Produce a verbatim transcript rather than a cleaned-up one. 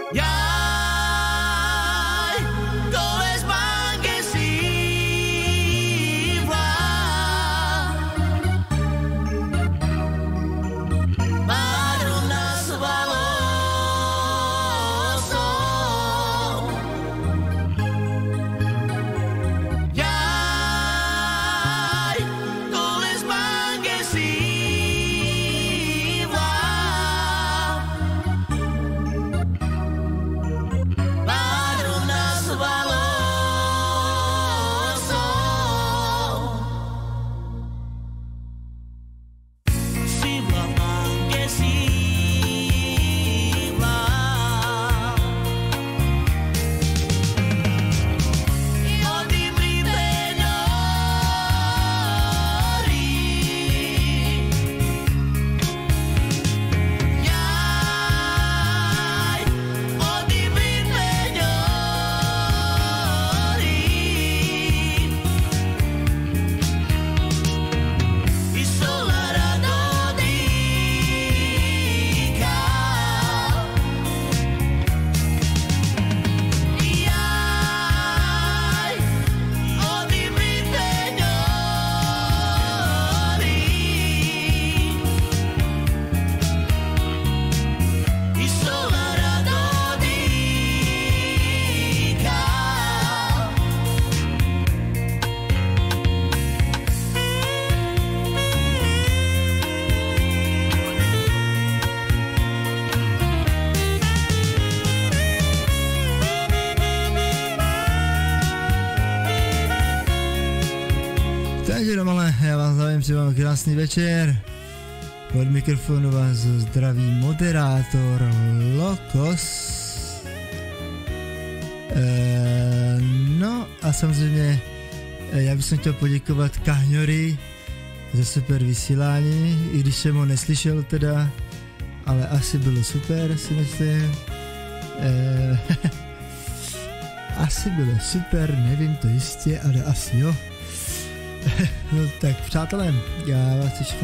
Takže domale, já vás zdravím, přeji vám krásný večer. Od mikrofonu vás zdraví moderátor Lokos. E, no a samozřejmě já bych chtěl poděkovat Kahňory za super vysílání, i když jsem ho neslyšel teda, ale asi bylo super, si myslím. E, asi bylo super, nevím to jistě, ale asi jo. No tak přátelé, já vás